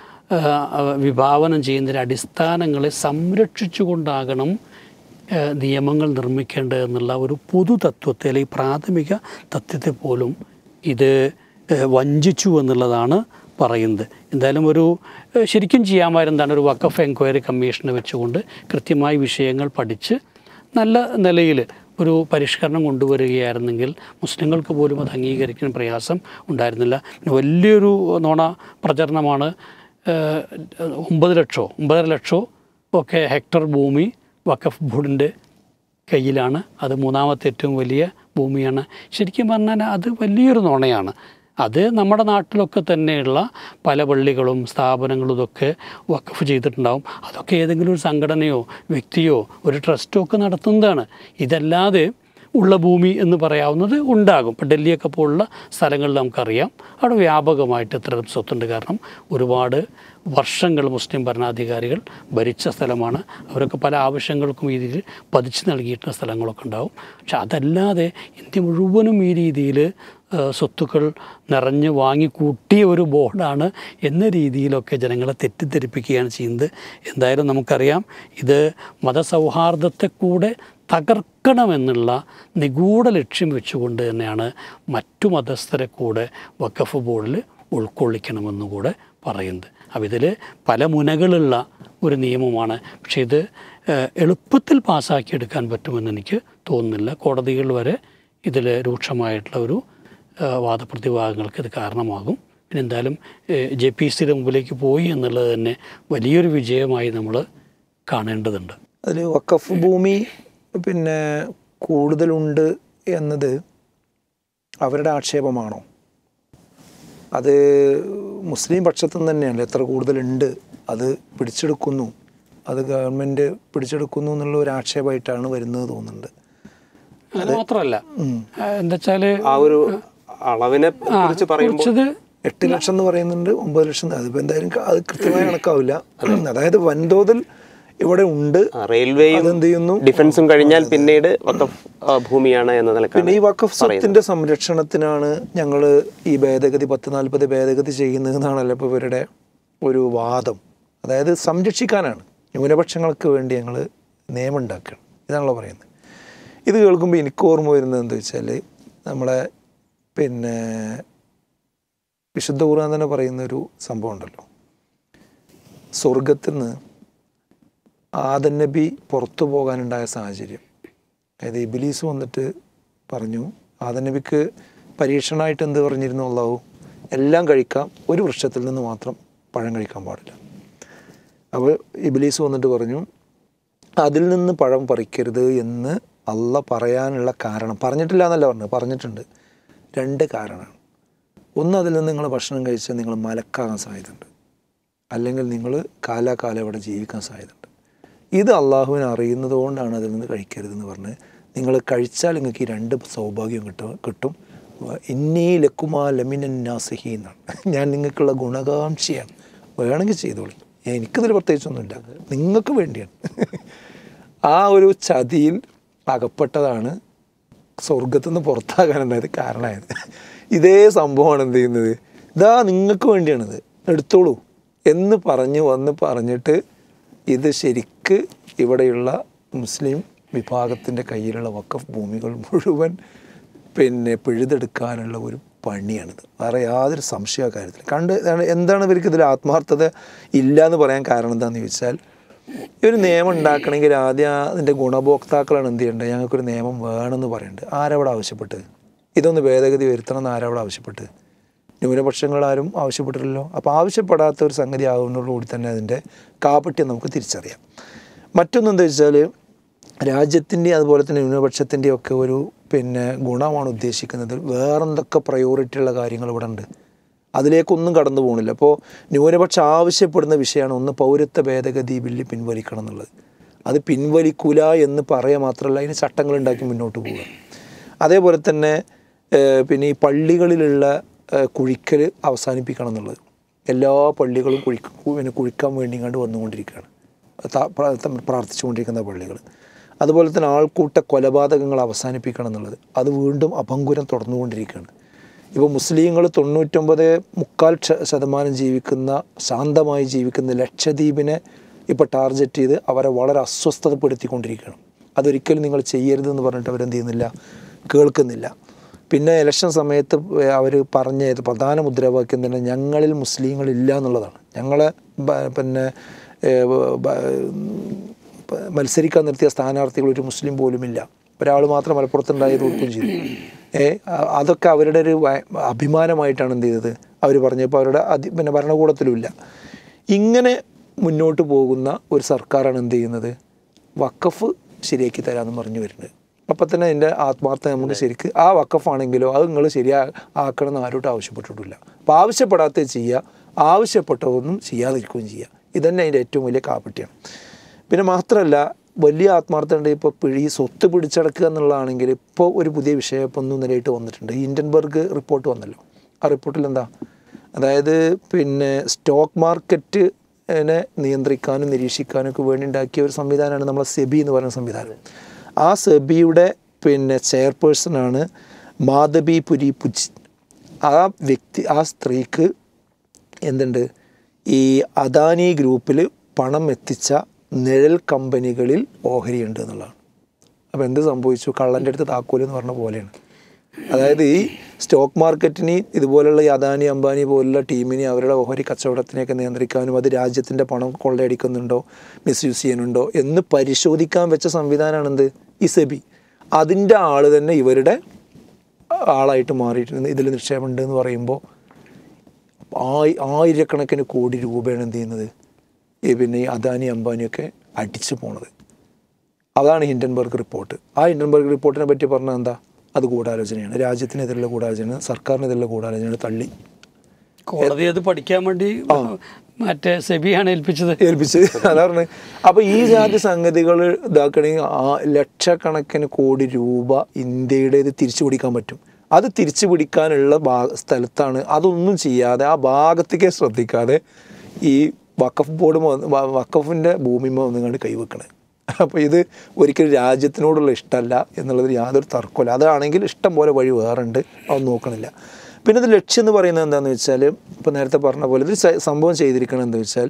S1: വിഭാവനം ചെയ്യുന്നതിൻ്റെ അടിസ്ഥാനങ്ങളെ സംരക്ഷിച്ചുകൊണ്ടാകണം നിയമങ്ങൾ നിർമ്മിക്കേണ്ടത് എന്നുള്ള ഒരു പൊതു തത്വത്തെ അല്ലെങ്കിൽ പ്രാഥമിക തത്വത്തെ പോലും ഇത് വഞ്ചിച്ചു എന്നുള്ളതാണ് പറയുന്നത്. എന്തായാലും ശരിക്കും ചെയ്യാമായിരുന്നതാണ് ഒരു വഖഫ് എൻക്വയറി കമ്മീഷനെ വെച്ചുകൊണ്ട് കൃത്യമായി വിഷയങ്ങൾ പഠിച്ച് നല്ല നിലയിൽ ഒരു പരിഷ്കരണം കൊണ്ടുവരികയായിരുന്നെങ്കിൽ മുസ്ലിങ്ങൾക്ക് പോലും അത് അംഗീകരിക്കാൻ പ്രയാസം ഉണ്ടായിരുന്നില്ല. പിന്നെ വലിയൊരു നുണ പ്രചരണമാണ് 9 ലക്ഷോ ഒക്കെ ഹെക്ടർ ഭൂമി വഖഫ് ബോർഡിൻ്റെ കയ്യിലാണ്, അത് മൂന്നാമത്തെ ഏറ്റവും വലിയ ഭൂമിയാണ്. ശരിക്കും പറഞ്ഞാൽ അത് വലിയൊരു നുണയാണ്. അത് നമ്മുടെ നാട്ടിലൊക്കെ തന്നെയുള്ള പല പള്ളികളും സ്ഥാപനങ്ങളും ഇതൊക്കെ വഖഫ് ചെയ്തിട്ടുണ്ടാവും. അതൊക്കെ ഏതെങ്കിലും ഒരു സംഘടനയോ വ്യക്തിയോ ഒരു ട്രസ്റ്റോ ഒക്കെ നടത്തുന്നതാണ്. ഇതല്ലാതെ ഉള്ള ഭൂമി എന്ന് പറയാവുന്നത് ഉണ്ടാകും. ഇപ്പോൾ ഡൽഹിയൊക്കെ പോലുള്ള സ്ഥലങ്ങളിൽ നമുക്കറിയാം അവിടെ വ്യാപകമായിട്ട് ഇത്തരം സ്വത്തുണ്ട്. കാരണം ഒരുപാട് വർഷങ്ങൾ മുസ്ലിം ഭരണാധികാരികൾ ഭരിച്ച സ്ഥലമാണ്. അവരൊക്കെ പല ആവശ്യങ്ങൾക്കും ഈ രീതിയിൽ പതിച്ചു നൽകിയിട്ടുള്ള സ്ഥലങ്ങളൊക്കെ ഉണ്ടാവും. പക്ഷെ അതല്ലാതെ ഇന്ത്യ മുഴുവനും ഈ രീതിയിൽ സ്വത്തുക്കൾ നിറഞ്ഞ് വാങ്ങിക്കൂട്ടിയ ഒരു ബോർഡാണ് എന്ന രീതിയിലൊക്കെ ജനങ്ങളെ തെറ്റിദ്ധരിപ്പിക്കുകയാണ് ചെയ്യുന്നത്. എന്തായാലും നമുക്കറിയാം ഇത് മതസൗഹാർദ്ദത്തെ കൂടെ തകർക്കണമെന്നുള്ള നിഗൂഢ ലക്ഷ്യം വെച്ചുകൊണ്ട് തന്നെയാണ് മറ്റു മതസ്ഥരെ കൂടെ വഖഫ് ബോർഡിൽ ഉൾക്കൊള്ളിക്കണമെന്നുകൂടെ പറയുന്നത്. അപ്പോൾ ഇതിൽ പല മുനകളുള്ള ഒരു നിയമമാണ്. പക്ഷേ ഇത് എളുപ്പത്തിൽ പാസ്സാക്കിയെടുക്കാൻ പറ്റുമെന്ന് എനിക്ക് തോന്നുന്നില്ല. കോടതികൾ വരെ ഇതിൽ രൂക്ഷമായിട്ടുള്ള ഒരു വാദപ്രതിവാദങ്ങൾക്ക് ഇത് കാരണമാകും. പിന്നെ എന്തായാലും JPCയുടെ മുമ്പിലേക്ക് പോയി എന്നുള്ളത് തന്നെ വലിയൊരു വിജയമായി നമ്മൾ കാണേണ്ടതുണ്ട്.
S2: അതിൽ വഖഫ് ഭൂമി പിന്നെ കൂടുതലുണ്ട് എന്നത് അവരുടെ ആക്ഷേപമാണോ? അത് മുസ്ലിം പക്ഷത്തു നിന്ന് തന്നെയാണ് എത്ര കൂടുതലുണ്ട് അത് പിടിച്ചെടുക്കുന്നു, അത് ഗവൺമെൻറ് പിടിച്ചെടുക്കുന്നു എന്നുള്ള ഒരു ആക്ഷേപമായിട്ടാണ് വരുന്നത് തോന്നുന്നുണ്ട്.
S1: അത് മാത്രമല്ല എന്താ വെച്ചാൽ
S3: ആ ഒരു അളവിനെ കുറിച്ച് പറയുമ്പോൾ
S2: 8 ലക്ഷം എന്ന് പറയുന്നുണ്ട്, 9 ലക്ഷം. അതിപ്പോൾ എന്തായാലും അത് കൃത്യമായി കണക്കാവില്ല. അതായത് വൻതോതിൽ ഇവിടെ ഉണ്ട്.
S3: റെയിൽവേയും
S2: എന്ത് ചെയ്യുന്നു,
S3: ഡിഫൻസും കഴിഞ്ഞാൽ പിന്നീട് വഖഫ് ഭൂമിയാണ് എന്ന നിലയ്ക്ക്.
S2: പിന്നെ ഈ വഖഫ് സ്വത്തിന്റെ സംരക്ഷണത്തിനാണ് ഞങ്ങൾ ഈ ഭേദഗതി 1040 ഭേദഗതി ചെയ്യുന്നതെന്നാണല്ലോ ഇപ്പോൾ ഇവരുടെ ഒരു വാദം. അതായത് സംരക്ഷിക്കാനാണ്, ന്യൂനപക്ഷങ്ങൾക്ക് വേണ്ടി ഞങ്ങൾ നിയമം ഉണ്ടാക്കണം, ഇതാണല്ലോ പറയുന്നത്. ഇത് കേൾക്കുമ്പോൾ എനിക്ക് ഓർമ്മ വരുന്നത് എന്താ വെച്ചാൽ നമ്മളെ പിന്നെ വിശുദ്ധ ഖുർആൻ തന്നെ പറയുന്നൊരു സംഭവം ഉണ്ടല്ലോ. സ്വർഗത്തിൽ നിന്ന് ആദം നബി പുറത്തു പോകാനുണ്ടായ സാഹചര്യം. അതായത് ഇബ്ലീസ് വന്നിട്ട് പറഞ്ഞു, ആദം നബിക്ക് പരീക്ഷണമായിട്ട് എന്ത് പറഞ്ഞിരുന്നു അല്ലാഹു, എല്ലാം കഴിക്കാം, ഒരു വൃക്ഷത്തിൽ നിന്ന് മാത്രം പഴം കഴിക്കാൻ പാടില്ല. അപ്പോൾ ഇബ്ലീസ് വന്നിട്ട് പറഞ്ഞു, അതിൽ നിന്ന് പഴം പറിക്കരുത് എന്ന് അള്ള പറയാനുള്ള കാരണം, പറഞ്ഞിട്ടില്ല എന്നല്ല പറഞ്ഞത്, പറഞ്ഞിട്ടുണ്ട്. 2 കാരണമാണ്. ഒന്ന്, അതിൽ നിന്ന് നിങ്ങൾ ഭക്ഷണം കഴിച്ചാൽ നിങ്ങൾ മലക്കാകാൻ സാധ്യതയുണ്ട്, അല്ലെങ്കിൽ നിങ്ങൾ കാലാകാലം ഇവിടെ ജീവിക്കാൻ സാധ്യതയുണ്ട്. ഇത് അള്ളാഹുവിനെ അറിയുന്നത് കൊണ്ടാണ് അതിൽ നിന്ന് കഴിക്കരുതെന്ന് പറഞ്ഞ്, നിങ്ങൾ കഴിച്ചാൽ നിങ്ങൾക്ക് ഈ 2 സൗഭാഗ്യം കിട്ടും. ഇന്നീ ലക്കുമാ ലമിനൻ നാസിഹി എന്നാണ്, ഞാൻ നിങ്ങൾക്കുള്ള ഗുണകാംക്ഷിയാണ്, വേണമെങ്കിൽ ചെയ്തോളൂ, എനിക്കതിൽ പ്രത്യേകിച്ചൊന്നുമില്ല, നിങ്ങൾക്ക് വേണ്ടിയാണ്. ആ ഒരു ചതിയിൽ അകപ്പെട്ടതാണ് സ്വർഗത്തു നിന്ന് പുറത്താകാനുണ്ടായത് കാരണമായത്. ഇതേ സംഭവമാണ് എന്ത് ചെയ്യുന്നത്, ഇതാ നിങ്ങൾക്ക് വേണ്ടിയാണിത്, എടുത്തോളൂ എന്ന് പറഞ്ഞിട്ട് ഇത് ശരിക്ക് ഇവിടെയുള്ള മുസ്ലിം വിഭാഗത്തിൻ്റെ കയ്യിലുള്ള വഖഫ് ഭൂമികൾ മുഴുവൻ പിന്നെ പിഴുതെടുക്കാനുള്ള ഒരു പണിയാണിത്. വേറെ യാതൊരു സംശയ കാര്യത്തിൽ എന്താണ് ഇവർക്ക് ഇതിൽ ആത്മാർത്ഥത ഇല്ല എന്ന് പറയാൻ കാരണം എന്താണെന്ന് ചോദിച്ചാൽ, ഈ ഒരു നിയമം ഉണ്ടാക്കണമെങ്കിൽ ആദ്യം അതിൻ്റെ ഗുണഭോക്താക്കളാണ് എന്ത് ചെയ്യേണ്ടത്, ഞങ്ങൾക്കൊരു നിയമം വേണമെന്ന് പറയുന്നുണ്ട്. ആരവിടെ ആവശ്യപ്പെട്ട് ഇതൊന്ന് ഭേദഗതി വരുത്തണം എന്ന് ആരവിടെ ആവശ്യപ്പെട്ട്? ന്യൂനപക്ഷങ്ങളാരും ആവശ്യപ്പെട്ടില്ലല്ലോ. അപ്പോൾ ആവശ്യപ്പെടാത്ത ഒരു സംഗതി ആകുന്നതോടുകൂടി തന്നെ അതിൻ്റെ കാപട്യം നമുക്ക് തിരിച്ചറിയാം. മറ്റൊന്നെന്താ വെച്ചാൽ, രാജ്യത്തിൻ്റെ അതുപോലെ തന്നെ ന്യൂനപക്ഷത്തിൻ്റെയും ഒക്കെ ഒരു പിന്നെ ഗുണമാണ് ഉദ്ദേശിക്കുന്നത്. വേറെന്തൊക്കെ പ്രയോറിറ്റി ഉള്ള കാര്യങ്ങൾ ഇവിടെ ഉണ്ട്, അതിലേക്കൊന്നും കടന്നു പോകണില്ല. അപ്പോൾ ന്യൂനപക്ഷം ആവശ്യപ്പെടുന്ന വിഷയമാണ് ഒന്ന്, പൗരത്വ ഭേദഗതി ബില്ല് പിൻവലിക്കണം എന്നുള്ളത്. അത് പിൻവലിക്കൂല എന്ന് പറയുക മാത്രമല്ല, അതിന് ചട്ടങ്ങളുണ്ടാക്കി മുന്നോട്ട് പോവുക. അതേപോലെ തന്നെ പിന്നെ ഈ പള്ളികളിലുള്ള കുഴിക്കൽ അവസാനിപ്പിക്കണം എന്നുള്ളത്. എല്ലാ പള്ളികളും കുഴിക്കാൻ വേണ്ടി കണ്ട് വന്നുകൊണ്ടിരിക്കുകയാണ്, പ്രാർത്ഥിച്ചുകൊണ്ടിരിക്കുന്ന പള്ളികൾ. അതുപോലെ തന്നെ ആൾക്കൂട്ട കൊലപാതകങ്ങൾ അവസാനിപ്പിക്കണം എന്നുള്ളത്, അത് വീണ്ടും അപങ്കുരം തുടർന്നുകൊണ്ടിരിക്കുകയാണ്. ഇപ്പോൾ മുസ്ലിങ്ങൾ 99.4% ജീവിക്കുന്ന, ശാന്തമായി ജീവിക്കുന്ന ലക്ഷദ്വീപിനെ ഇപ്പോൾ ടാർഗറ്റ് ചെയ്ത് അവരെ വളരെ അസ്വസ്ഥതപ്പെടുത്തിക്കൊണ്ടിരിക്കുകയാണ്. അതൊരിക്കലും നിങ്ങൾ ചെയ്യരുതെന്ന് പറഞ്ഞിട്ട് അവരെന്ത് ചെയ്യുന്നില്ല, കേൾക്കുന്നില്ല. പിന്നെ ഇലക്ഷൻ സമയത്ത് അവർ പറഞ്ഞ പ്രധാന മുദ്രാവാക്യം തന്നെ ഞങ്ങളിൽ മുസ്ലിങ്ങളില്ല എന്നുള്ളതാണ്. ഞങ്ങളെ പിന്നെ മത്സരിക്കാൻ നിർത്തിയ സ്ഥാനാർത്ഥികൾ ഒരു മുസ്ലിം പോലുമില്ല. ഒരാൾ മാത്രം മലപ്പുറത്തുണ്ടായി തോൽക്കുകയും ചെയ്തു. അതൊക്കെ അവരുടെ ഒരു അഭിമാനമായിട്ടാണ് എന്ത് ചെയ്തത് അവർ പറഞ്ഞപ്പോൾ അവരുടെ പിന്നെ ഭരണകൂടത്തിലുമില്ല. ഇങ്ങനെ മുന്നോട്ട് പോകുന്ന ഒരു സർക്കാരാണ് എന്ത് ചെയ്യുന്നത്, വഖഫ് ശരിയാക്കി തരാമെന്ന് പറഞ്ഞു വരുന്നത്. അപ്പം തന്നെ അതിൻ്റെ ആത്മാർത്ഥത നമുക്ക് ശരിക്ക് ആ വഖഫാണെങ്കിലോ അത് നിങ്ങൾ ശരിയാക്കണം എന്ന് ആരോട്ടും ആവശ്യപ്പെട്ടിട്ടില്ല. അപ്പോൾ ആവശ്യപ്പെടാത്ത ചെയ്യുക, ആവശ്യപ്പെട്ടതൊന്നും ചെയ്യാതിരിക്കുകയും ചെയ്യുക. ഇതന്നെ അതിൻ്റെ ഏറ്റവും വലിയ കാപ്പട്ടിയാണ്. പിന്നെ മാത്രമല്ല വലിയ ആത്മാർത്ഥത ഉണ്ട്. ഇപ്പോൾ ഈ സ്വത്ത് പിടിച്ചടക്കുക എന്നുള്ളതാണെങ്കിൽ ഇപ്പോൾ ഒരു പുതിയ വിഷയം ഇപ്പം ഒന്നും നിലയിട്ട് വന്നിട്ടുണ്ട്. ഹിൻഡൻബർഗ് റിപ്പോർട്ട് വന്നല്ലോ. ആ റിപ്പോർട്ടിൽ എന്താ, അതായത് പിന്നെ സ്റ്റോക്ക് മാർക്കറ്റിനെ നിയന്ത്രിക്കാനും നിരീക്ഷിക്കാനും ഒക്കെ വേണ്ടി ഉണ്ടാക്കിയ ഒരു സംവിധാനമാണ് നമ്മളെ സെബി എന്ന് പറയുന്ന സംവിധാനം. ആ സെബിയുടെ പിന്നെ ചെയർപേഴ്സണാണ് മാധബി പുരി പുജ്. ആ വ്യക്തി, ആ സ്ത്രീക്ക് എന്തുണ്ട്, ഈ അദാനി ഗ്രൂപ്പിൽ പണം എത്തിച്ച നിഴൽ കമ്പനികളിൽ ഓഹരിയുണ്ട് എന്നുള്ളതാണ്. അപ്പോൾ എന്ത് സംഭവിച്ചു, കള്ളൻ്റെ അടുത്ത് താക്കോലെന്ന് പറഞ്ഞ പോലെയാണ്. അതായത് ഈ സ്റ്റോക്ക് മാർക്കറ്റിന് ഇതുപോലുള്ള ഈ അദാനി അംബാനി പോലുള്ള ടീമിനെ അവരുടെ ഓഹരി കച്ചവടത്തിനെയൊക്കെ നിയന്ത്രിക്കാനും അത് രാജ്യത്തിൻ്റെ പണം കൊള്ളയടിക്കുന്നുണ്ടോ മിസ്യൂസ് ചെയ്യുന്നുണ്ടോ എന്ന് പരിശോധിക്കാൻ വെച്ച സംവിധാനമാണ് എന്ത്, ഈ സെബി. അതിൻ്റെ ആൾ തന്നെ ഇവരുടെ ആളായിട്ട് മാറിയിട്ടുണ്ട്. ഇതിൽ നിക്ഷേപമുണ്ട് എന്ന് പറയുമ്പോൾ ആയിരക്കണക്കിന് കോടി രൂപയാണ് എന്ത് ചെയ്യുന്നത് പിന്നെ ഈ അദാനി അംബാനിയൊക്കെ അടിച്ചു പോണത്. അതാണ് ഹിൻഡൻബർഗ് റിപ്പോർട്ട്. ആ ഹിൻഡൻബർഗ് റിപ്പോർട്ടിനെ പറ്റി പറഞ്ഞാൽ എന്താ, അത് ഗൂഢാലോചനയാണ്, രാജ്യത്തിനെതിരെയുള്ള ഗൂഢാലോചന, സർക്കാരിനെതിരെയുള്ള ഗൂഢാലോചന തള്ളി.
S1: കോടതി അത് പഠിക്കാൻ വേണ്ടി മറ്റേ സെബിയാണ് ഏൽപ്പിച്ച്
S2: അതാ പറഞ്ഞത്. അപ്പോൾ ഈ ജാതി സംഗതികൾ ഇതാക്കണമെങ്കിൽ ലക്ഷക്കണക്കിന് കോടി രൂപ ഇന്ത്യയുടെ ഇത് തിരിച്ചു പിടിക്കാൻ പറ്റും. അത് തിരിച്ചു പിടിക്കാനുള്ള സ്ഥലത്താണ് അതൊന്നും ചെയ്യാതെ ആ ഭാഗത്തേക്ക് ശ്രദ്ധിക്കാതെ ഈ വഖഫ് ബോർഡ് വഖഫിൻ്റെ ഭൂമിമ ഒന്നുകൊണ്ട് കൈവെക്കണേ. അപ്പോൾ ഇത് ഒരിക്കലും രാജ്യത്തിനോടുള്ള ഇഷ്ടമല്ല എന്നുള്ളതിൽ യാതൊരു തർക്കമില്ല. അതാണെങ്കിൽ ഇഷ്ടം പോലെ വഴി വേറുണ്ട്, അതൊന്നും നോക്കണില്ല. പിന്നെ ഇത് ലക്ഷ്യം എന്ന് പറയുന്നത് എന്താണെന്ന് വെച്ചാൽ ഇപ്പോൾ നേരത്തെ പറഞ്ഞ പോലെ ഇത് സംഭവം ചെയ്തിരിക്കണം എന്താ വെച്ചാൽ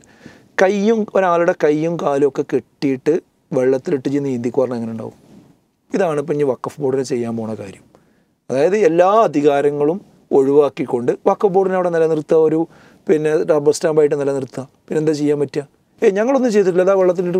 S2: ഒരാളുടെ കൈയും കാലും ഒക്കെ കെട്ടിയിട്ട് വെള്ളത്തിലിട്ട് നീന്തിക്ക് പറഞ്ഞാൽ എങ്ങനെ ഉണ്ടാവും. ഇതാണ് ഇപ്പം ഇനി വഖഫ് ബോർഡിന് ചെയ്യാൻ പോണ കാര്യം. അതായത് എല്ലാ അധികാരങ്ങളും ഒഴിവാക്കിക്കൊണ്ട് വഖഫ് ബോർഡിനെ അവിടെ നിലനിർത്തുക, ഒരു പിന്നെ റബ്ബർ സ്റ്റാമ്പായിട്ട് നിലനിർത്തുക. പിന്നെ എന്താ ചെയ്യാൻ പറ്റുക, ഞങ്ങളൊന്നും ചെയ്തിട്ടില്ല, അതാ വെള്ളത്തിലിട്ട്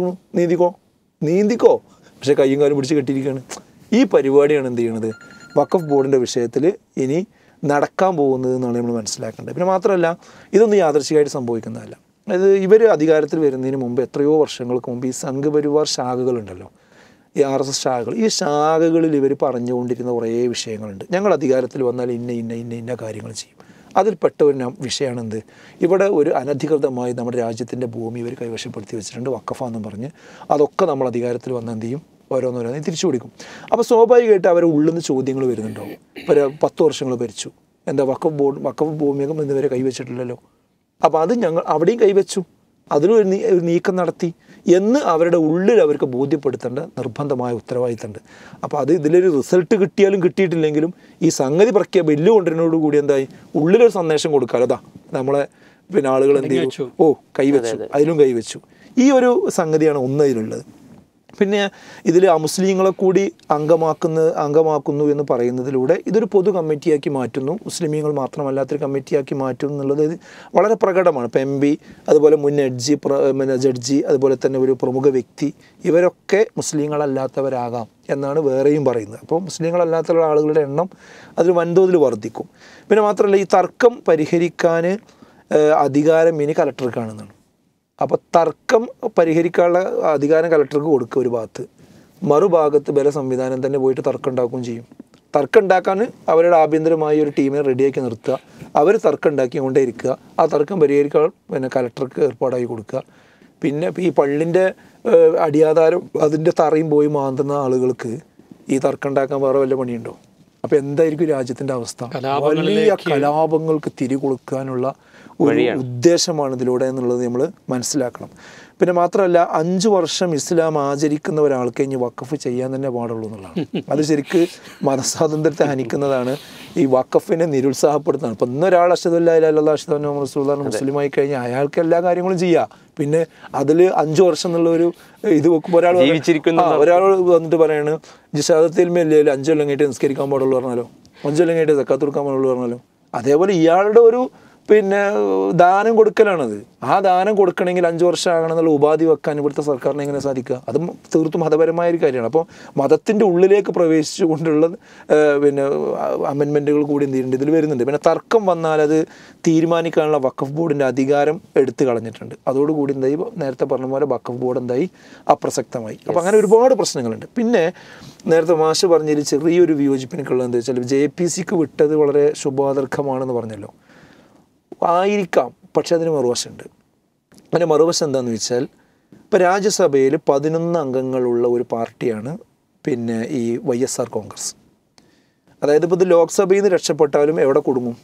S2: നീന്തിക്കോ പക്ഷേ കയ്യും കാലും പിടിച്ച് കെട്ടിയിരിക്കുകയാണ്. ഈ പരിപാടിയാണ് എന്ത് ചെയ്യണത് വഖഫ് ബോർഡിൻ്റെ വിഷയത്തിൽ ഇനി നടക്കാൻ പോകുന്നത് എന്നാണ് നമ്മൾ മനസ്സിലാക്കേണ്ടത്. പിന്നെ മാത്രമല്ല ഇതൊന്നും യാദൃശ്ചികമായിട്ട് സംഭവിക്കുന്നതല്ല. അതായത് ഇവർ അധികാരത്തിൽ വരുന്നതിന് മുമ്പ് എത്രയോ വർഷങ്ങൾക്ക് മുമ്പ് ഈ സംഘപരിവാർ ശാഖകളുണ്ടല്ലോ, ഈ RSS ശാഖകൾ, ഈ ശാഖകളിൽ ഇവർ പറഞ്ഞുകൊണ്ടിരുന്ന കുറേ വിഷയങ്ങളുണ്ട്. ഞങ്ങൾ അധികാരത്തിൽ വന്നാൽ ഇന്ന കാര്യങ്ങൾ ചെയ്യും. അതിൽപ്പെട്ട ഒരു വിഷയമാണ് എന്ത്, ഇവിടെ ഒരു അനധികൃതമായി നമ്മുടെ രാജ്യത്തിൻ്റെ ഭൂമി ഇവർ കൈവശപ്പെടുത്തി വെച്ചിട്ടുണ്ട് വഖഫാന്നും പറഞ്ഞ്. അതൊക്കെ നമ്മൾ അധികാരത്തിൽ വന്നാൽ എന്ത് ചെയ്യും, ഓരോന്നോരോന്ന് തിരിച്ചു പിടിക്കും. അപ്പോൾ സ്വാഭാവികമായിട്ട് അവരുടെ ഉള്ളിൽ നിന്ന് ചോദ്യങ്ങൾ വരുന്നുണ്ടാവും. ഇപ്പോൾ 10 വർഷങ്ങൾ ഭരിച്ചു, എന്താ വഖഫ് ഭൂമിയൊക്കെ ഇന്നുവരെ കൈവച്ചിട്ടില്ലല്ലോ, അപ്പോൾ അത് ഞങ്ങൾ അവിടെയും കൈവച്ചു, അതിനൊരു നീക്കം നടത്തി എന്ന് അവരുടെ ഉള്ളിൽ അവർക്ക് ബോധ്യപ്പെടുത്തേണ്ട നിർബന്ധമായ ഉത്തരവാദിത്തമുണ്ട്. അപ്പോൾ അത് ഇതിലൊരു റിസൾട്ട് കിട്ടിയാലും കിട്ടിയിട്ടില്ലെങ്കിലും ഈ സംഗതി ബില്ല് കൊണ്ടുവരുന്നതോടുകൂടി എന്തായി ഉള്ളിലൊരു സന്ദേശം കൊടുക്കാമല്ലോ, അതാ നമ്മളെ പിന്നെ ആളുകൾ എന്ത് ചെയ്തു, കൈവച്ചു, അതിലും കൈവച്ചു. ഈ ഒരു സംഗതിയാണ് ഒന്നതിലുള്ളത്. പിന്നെ ഇതിൽ അമുസ്ലിങ്ങളെ കൂടി അംഗമാക്കുന്നു എന്ന് പറയുന്നതിലൂടെ ഇതൊരു പൊതു കമ്മിറ്റിയാക്കി മാറ്റുന്നു, മുസ്ലിമീങ്ങൾ മാത്രമല്ലാത്തൊരു കമ്മിറ്റിയാക്കി മാറ്റുന്നു എന്നുള്ളത് വളരെ പ്രകടമാണ്. ഇപ്പോൾ MP, അതുപോലെ മുൻ ജഡ്ജി, അതുപോലെ തന്നെ ഒരു പ്രമുഖ വ്യക്തി, ഇവരൊക്കെ മുസ്ലിങ്ങളല്ലാത്തവരാകാം എന്നാണ് വേറെയും പറയുന്നത്. അപ്പോൾ മുസ്ലിങ്ങളല്ലാത്ത ആളുകളുടെ എണ്ണം അതിൽ വൻതോതിൽ വർദ്ധിക്കും. പിന്നെ മാത്രമല്ല ഈ തർക്കം പരിഹരിക്കാൻ അധികാരം ഇനി കലക്ടർക്കാണെന്നാണ്. അപ്പോൾ തർക്കം പരിഹരിക്കാനുള്ള അധികാരം കലക്ടർക്ക് കൊടുക്കുക ഒരു ഭാഗത്ത്, മറുഭാഗത്ത് ബല സംവിധാനം തന്നെ പോയിട്ട് തർക്കം ഉണ്ടാക്കുകയും ചെയ്യും. തർക്കം ഉണ്ടാക്കാൻ അവരുടെ ആഭ്യന്തരമായി ഒരു ടീമിനെ റെഡിയാക്കി നിർത്തുക, അവർ തർക്കം ഉണ്ടാക്കി കൊണ്ടേ ഇരിക്കുക, ആ തർക്കം പരിഹരിക്കാൻ പിന്നെ കലക്ടർക്ക് ഏർപ്പാടാക്കി കൊടുക്കുക. പിന്നെ ഈ പള്ളിൻ്റെ അടിയാധാരം അതിൻ്റെ തറയും പോയി മാന്തുന്ന ആളുകൾക്ക് ഈ തർക്കം ഉണ്ടാക്കാൻ വേറെ വല്ല പണിയുണ്ടോ? അപ്പോൾ എന്തായിരിക്കും രാജ്യത്തിൻ്റെ അവസ്ഥ? വലിയ കലാപങ്ങൾക്ക് തിരികൊടുക്കാനുള്ള ഒരു ഉദ്ദേശമാണ് ഇതിലൂടെ എന്നുള്ളത് നമ്മൾ മനസ്സിലാക്കണം. പിന്നെ മാത്രമല്ല 5 വർഷം ഇസ്ലാം ആചരിക്കുന്ന ഒരാൾക്ക് ഇനി വഖഫ് ചെയ്യാൻ തന്നെ പാടുള്ളൂ എന്നുള്ളതാണ്. അത് ശരിക്ക് മതസ്വാതന്ത്ര്യത്തെ ഹനിക്കുന്നതാണ്, ഈ വഖഫിനെ നിരുത്സാഹപ്പെടുത്തുന്നതാണ്. ഇപ്പം ഇന്നൊരാൾ അഷ്ഹദു അല്ലാ ഇലാഹ ഇല്ലല്ലാഹ് അഷ്ഹദു അന്ന മുഹമ്മദ് റസൂലുള്ളാഹി മുസ്ലിമായി കഴിഞ്ഞാൽ അയാൾക്ക് എല്ലാ കാര്യങ്ങളും ചെയ്യാം. പിന്നെ അതിൽ 5 വർഷം എന്നുള്ളൊരു ഇത് വെക്കുമ്പോൾ ഒരാൾ വന്നിട്ട് പറയാണ് ജിഷാദത്തിൽ മേലിൽ 5 കൊല്ലം കഴിഞ്ഞിട്ട് നിസ്കരിക്കാൻ പാടുള്ളൂ പറഞ്ഞാലോ, 5 കൊല്ലം കഴിഞ്ഞിട്ട് സക്കാത്ത് കൊടുക്കാൻ പാടുള്ളൂ പറഞ്ഞാലോ, അതേപോലെ ഇയാളുടെ ഒരു പിന്നെ ദാനം കൊടുക്കലാണത്. ആ ദാനം കൊടുക്കണമെങ്കിൽ 5 വർഷം ആകണം എന്നുള്ള ഉപാധി വെക്കാൻ ഇവിടുത്തെ സർക്കാരിന് എങ്ങനെ സാധിക്കുക? അത് തീർത്തും മതപരമായ ഒരു കാര്യമാണ്. അപ്പോൾ മതത്തിൻ്റെ ഉള്ളിലേക്ക് പ്രവേശിച്ചുകൊണ്ടുള്ള പിന്നെ അമെൻമെൻറ്റുകൾ കൂടി എന്ത് ചെയ്യുന്നുണ്ട് ഇതിൽ വരുന്നുണ്ട്. പിന്നെ തർക്കം വന്നാൽ അത് തീരുമാനിക്കാനുള്ള വഖഫ് ബോർഡിൻ്റെ അധികാരം എടുത്തു കളഞ്ഞിട്ടുണ്ട്. അതോടുകൂടി എന്തായി, നേരത്തെ പറഞ്ഞ പോലെ വഖഫ് ബോർഡ് എന്തായി, അപ്രസക്തമായി. അപ്പോൾ അങ്ങനെ ഒരുപാട് പ്രശ്നങ്ങളുണ്ട്. പിന്നെ നേരത്തെ മാഷ് പറഞ്ഞതിൽ ചെറിയൊരു വിയോജിപ്പിനൊക്കെയുള്ളത് എന്താ വെച്ചാൽ JPCക്ക് വിട്ടത് വളരെ ശുഭാതർക്കമാണെന്ന് പറഞ്ഞല്ലോ. ആയിരിക്കാം, പക്ഷെ അതിന് മറുവശമുണ്ട്. അതിന് മറുവശം എന്താണെന്ന് വെച്ചാൽ, ഇപ്പോൾ രാജ്യസഭയിൽ 11 അംഗങ്ങളുള്ള ഒരു പാർട്ടിയാണ് പിന്നെ ഈ YSR കോൺഗ്രസ്. അതായത് ഇപ്പോൾ ഇത് ലോക്സഭയിൽ നിന്ന് രക്ഷപ്പെട്ടാലും എവിടെ കുടുങ്ങും?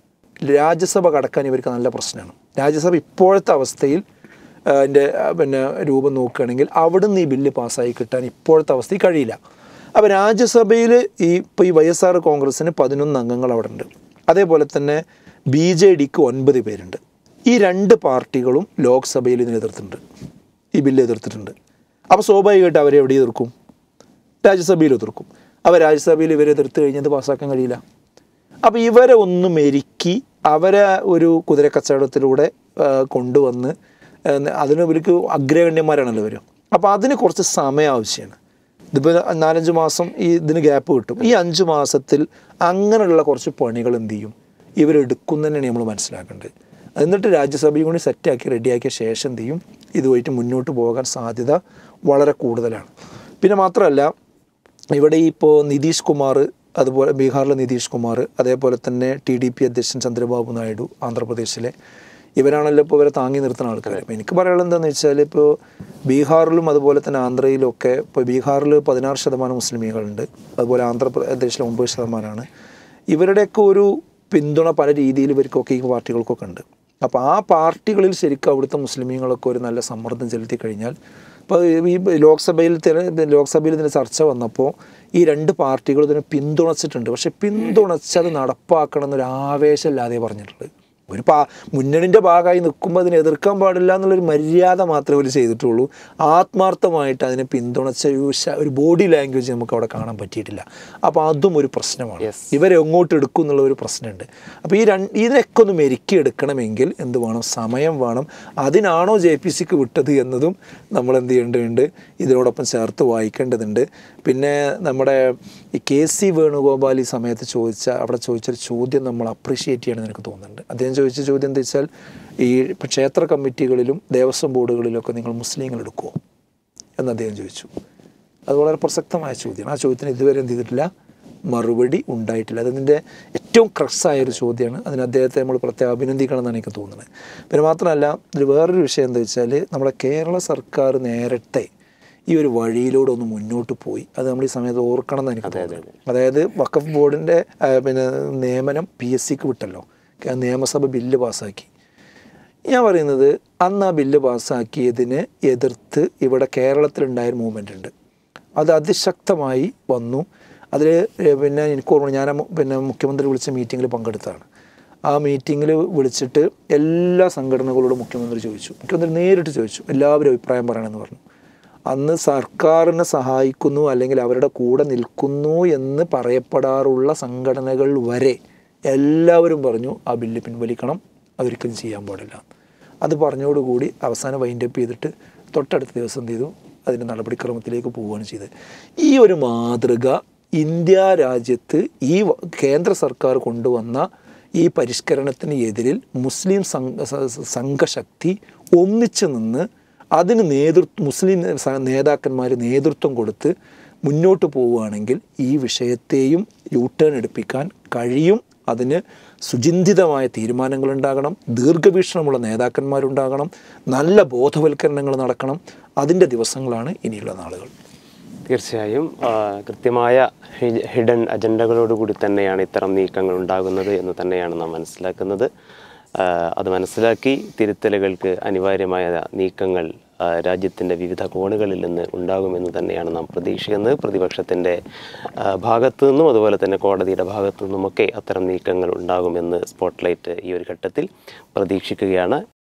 S2: രാജ്യസഭ കടക്കാൻ ഇവർക്ക് നല്ല പ്രശ്നമാണ്. രാജ്യസഭ ഇപ്പോഴത്തെ അവസ്ഥയിൽ അതിൻ്റെ പിന്നെ രൂപം നോക്കുകയാണെങ്കിൽ അവിടുന്ന് ഈ ബില്ല് പാസ്സായി കിട്ടാൻ ഇപ്പോഴത്തെ അവസ്ഥയിൽ കഴിയില്ല. അപ്പോൾ രാജ്യസഭയിൽ ഇപ്പോൾ ഈ YSR കോൺഗ്രസ്സിന് 11 അംഗങ്ങൾ അവിടെ ഉണ്ട്. അതേപോലെ തന്നെ BJDക്ക് 9 പേരുണ്ട്. ഈ 2 പാർട്ടികളും ലോക്സഭയിൽ ഇതിനെ എതിർത്തിട്ടുണ്ട്, ഈ ബില്ല് എതിർത്തിട്ടുണ്ട്. അപ്പോൾ സ്വാഭാവികമായിട്ട് അവരെ എവിടെ എതിർക്കും? രാജ്യസഭയിൽ എതിർക്കും. അപ്പോൾ രാജ്യസഭയിൽ ഇവരെ എതിർത്ത് കഴിഞ്ഞത് പാസ്സാക്കാൻ കഴിയില്ല. അപ്പോൾ ഇവരെ ഒന്ന് മെരുക്കി അവരെ ഒരു കുതിരക്കച്ചവടത്തിലൂടെ കൊണ്ടുവന്ന് അതിന് ഇവർക്ക് അഗ്രഗണ്യന്മാരാണല്ലോ ഇവർ. അപ്പോൾ അതിന് കുറച്ച് സമയം ആവശ്യമാണ്. ഇതിപ്പോൾ 4-5 മാസം ഇതിന് ഗ്യാപ്പ് കിട്ടും. ഈ 5 മാസത്തിൽ അങ്ങനെയുള്ള കുറച്ച് പണികൾ എന്ത് ചെയ്യും ഇവരെടുക്കും തന്നെയാണ് നമ്മൾ മനസ്സിലാക്കേണ്ടത്. എന്നിട്ട് രാജ്യസഭയും കൂടി സെറ്റാക്കി റെഡിയാക്കിയ ശേഷം എന്ത് ചെയ്യും ഇതുമായിട്ട് മുന്നോട്ട് പോകാൻ സാധ്യത വളരെ കൂടുതലാണ്. പിന്നെ മാത്രമല്ല, ഇവിടെ ഇപ്പോൾ നിതീഷ് കുമാർ, അതുപോലെ ബീഹാറിലെ നിതീഷ് കുമാർ, അതേപോലെ തന്നെ TDP അധ്യക്ഷൻ ചന്ദ്രബാബു നായിഡു ആന്ധ്രാപ്രദേശിലെ, ഇവരാണല്ലോ ഇപ്പോൾ ഇവരെ താങ്ങി നിർത്തുന്ന ആൾക്കാർ. അപ്പോൾ എനിക്ക് പറയാനുള്ളത് എന്താണെന്ന് വെച്ചാൽ, ഇപ്പോൾ ബീഹാറിലും അതുപോലെ തന്നെ ആന്ധ്രയിലും ഒക്കെ, ഇപ്പോൾ ബീഹാറിൽ 16% മുസ്ലിമീങ്ങളുണ്ട്, അതുപോലെ ആന്ധ്രാപ്രദേശിൽ 9%. ഇവരുടെയൊക്കെ ഒരു പിന്തുണ പല രീതിയിൽ ഇവർക്കൊക്കെ ഈ പാർട്ടികൾക്കൊക്കെ ഉണ്ട്. അപ്പോൾ ആ പാർട്ടികളിൽ ശരിക്കും അവിടുത്തെ മുസ്ലിമീങ്ങളൊക്കെ ഒരു നല്ല സമ്മർദ്ദം ചെലുത്തി കഴിഞ്ഞാൽ, ഇപ്പോൾ ഈ ലോക്സഭയിൽ ഇതിന് ചർച്ച വന്നപ്പോൾ ഈ 2 പാർട്ടികൾ ഇതിനെ പിന്തുണച്ചിട്ടുണ്ട്. പക്ഷെ പിന്തുണച്ചത് നടപ്പാക്കണം എന്നൊരു ആവേശമില്ലാതെ പറഞ്ഞിട്ടുള്ളത്. ഒരു മുന്നണിൻ്റെ ഭാഗമായി നിൽക്കുമ്പോൾ അതിനെ എതിർക്കാൻ പാടില്ല എന്നുള്ളൊരു മര്യാദ മാത്രമേ അവർ ചെയ്തിട്ടുള്ളൂ. ആത്മാർത്ഥമായിട്ട് അതിനെ പിന്തുണച്ച ഒരു ബോഡി ലാംഗ്വേജ് നമുക്ക് അവിടെ കാണാൻ പറ്റിയിട്ടില്ല. അപ്പോൾ അതും ഒരു പ്രശ്നമാണ്. ഇവരെ എങ്ങോട്ട് എടുക്കും എന്നുള്ള ഒരു പ്രശ്നമുണ്ട്. അപ്പോൾ ഇതിനൊക്കെ ഒന്ന് മെരുക്കിയെടുക്കണമെങ്കിൽ എന്ത് വേണം? സമയം വേണം. അതിനാണോ JPCക്ക് വിട്ടത് എന്നതും നമ്മൾ എന്ത് ചെയ്യേണ്ടതുണ്ട്, ഇതിനോടൊപ്പം ചേർത്ത് വായിക്കേണ്ടതുണ്ട്. പിന്നെ നമ്മുടെ ഈ KC വേണുഗോപാൽ ഈ സമയത്ത് അവിടെ ചോദിച്ചൊരു ചോദ്യം നമ്മൾ അപ്രീഷിയേറ്റ് ചെയ്യണമെന്ന് എനിക്ക് തോന്നുന്നുണ്ട്. അദ്ദേഹം ചോദിച്ച ചോദ്യം എന്താ വെച്ചാൽ, ഈ ക്ഷേത്ര കമ്മിറ്റികളിലും ദേവസ്വം ബോർഡുകളിലൊക്കെ നിങ്ങൾ മുസ്ലിങ്ങൾ എടുക്കുമോ എന്ന് അദ്ദേഹം ചോദിച്ചു. അത് വളരെ പ്രസക്തമായ ചോദ്യമാണ്. ആ ചോദ്യത്തിന് ഇതുവരെ എന്ത് ചെയ്തിട്ടില്ല, മറുപടി ഉണ്ടായിട്ടില്ല. അതിൻ്റെ ഏറ്റവും ക്രക്സായൊരു ചോദ്യമാണ്. അതിന് അദ്ദേഹത്തെ നമ്മൾ പ്രത്യേകം അഭിനന്ദിക്കണം എന്നാണ് എനിക്ക് തോന്നുന്നത്. പിന്നെ മാത്രമല്ല, ഇതിൽ വേറൊരു വിഷയം എന്താ വെച്ചാൽ, നമ്മുടെ കേരള സർക്കാർ നേരത്തെ ഈ ഒരു വഴിയിലൂടെ ഒന്ന് മുന്നോട്ട് പോയി. അത് നമ്മൾ ഈ സമയത്ത് ഓർക്കണം എന്ന് എനിക്ക് തോന്നുന്നത്. അതായത് വഖഫ് ബോർഡിൻ്റെ പിന്നെ നിയമനം PSCക്ക് വിട്ടല്ലോ, നിയമസഭ ബില്ല് പാസ്സാക്കി. ഞാൻ പറയുന്നത്, അന്ന് ആ ബില്ല് പാസ്സാക്കിയതിനെ എതിർത്ത് ഇവിടെ കേരളത്തിലുണ്ടായൊരു മൂവ്മെൻ്റ് ഉണ്ട്. അത് അതിശക്തമായി വന്നു. അതിൽ പിന്നെ എനിക്ക് ഓർമ്മ, ഞാൻ പിന്നെ മുഖ്യമന്ത്രി വിളിച്ച മീറ്റിങ്ങിൽ പങ്കെടുത്തതാണ്. ആ മീറ്റിങ്ങിൽ വിളിച്ചിട്ട് എല്ലാ സംഘടനകളോടും മുഖ്യമന്ത്രി ചോദിച്ചു. മുഖ്യമന്ത്രി നേരിട്ട് ചോദിച്ചു, എല്ലാവരും അഭിപ്രായം പറയണമെന്ന് പറഞ്ഞു. അന്ന് സർക്കാരിനെ സഹായിക്കുന്നു അല്ലെങ്കിൽ അവരുടെ കൂടെ നിൽക്കുന്നു എന്ന് പറയപ്പെടാറുള്ള സംഘടനകൾ വരെ എല്ലാവരും പറഞ്ഞു ആ ബില്ല് പിൻവലിക്കണം, അതൊരിക്കലും ചെയ്യാൻ പാടില്ല. അത് പറഞ്ഞോടുകൂടി അവസാനം വൈൻഡപ്പ് ചെയ്തിട്ട് തൊട്ടടുത്ത ദിവസം എന്ത് ചെയ്തു, അതിൻ്റെ നടപടിക്രമത്തിലേക്ക് പോവുകയാണ് ചെയ്തത്. ഈ ഒരു മാതൃക ഇന്ത്യ രാജ്യത്ത് ഈ കേന്ദ്ര സർക്കാർ കൊണ്ടുവന്ന ഈ പരിഷ്കരണത്തിന് എതിരിൽ മുസ്ലിം സംഘശക്തി ഒന്നിച്ചു നിന്ന് അതിന് മുസ്ലിം നേതാക്കന്മാർ നേതൃത്വം കൊടുത്ത് മുന്നോട്ട് പോവുകയാണെങ്കിൽ ഈ വിഷയത്തെയും യൂട്ടേൺ എടുപ്പിക്കാൻ കഴിയും. അതിന് സുചിന്തിതമായ തീരുമാനങ്ങളുണ്ടാകണം, ദീർഘവീക്ഷണമുള്ള നേതാക്കന്മാരുണ്ടാകണം, നല്ല ബോധവൽക്കരണങ്ങൾ നടക്കണം. അതിൻ്റെ ദിവസങ്ങളാണ് ഇനിയുള്ള നാളുകൾ.
S3: തീർച്ചയായും കൃത്യമായ ഹിഡൻ അജണ്ടകളോടുകൂടി തന്നെയാണ് ഇത്തരം നീക്കങ്ങൾ ഉണ്ടാകുന്നത് എന്ന് തന്നെയാണ് നാം മനസ്സിലാക്കുന്നത്. അത് മനസ്സിലാക്കി തിരുത്തലുകൾക്ക് അനിവാര്യമായ നീക്കങ്ങൾ രാജ്യത്തിൻ്റെ വിവിധ കോണുകളിൽ നിന്ന് ഉണ്ടാകുമെന്ന് തന്നെയാണ് നാം പ്രതീക്ഷിക്കുന്നത്. പ്രതിപക്ഷത്തിൻ്റെ ഭാഗത്തു നിന്നും അതുപോലെ തന്നെ കോടതിയുടെ ഭാഗത്തു നിന്നുമൊക്കെ അത്തരം നീക്കങ്ങൾ ഉണ്ടാകുമെന്ന് സ്പോട്ട്ലൈറ്റ് ഈ ഒരു ഘട്ടത്തിൽ പ്രതീക്ഷിക്കുകയാണ്.